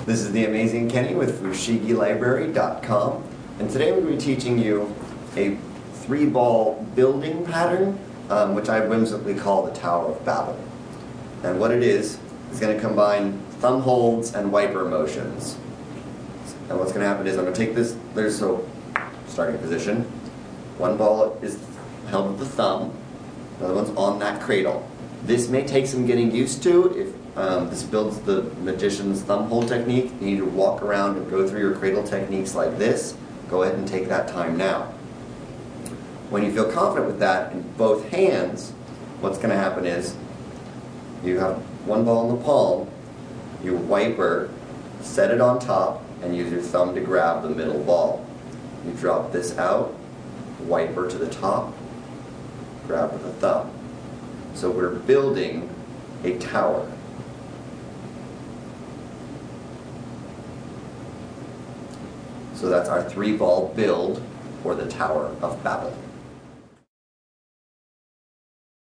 This is the Amazing Kenny with FushigiLibrary.com, and today we're going to be teaching you a 3-ball building pattern, which I whimsically call the Tower of Babel. And what it is going to combine thumb holds and wiper motions. And what's going to happen is I'm going to take this, starting position. One ball is held with the thumb, the other one's on that cradle. This may take some getting used to. If this builds the magician's thumb hold technique, you need to walk around and go through your cradle techniques like this. Go ahead and take that time now. When you feel confident with that in both hands, what's going to happen is you have one ball in the palm, you wiper, set it on top, and use your thumb to grab the middle ball. You drop this out, wiper to the top, grab with the thumb. So we're building a tower. So that's our 3-ball build for the Tower of Babel.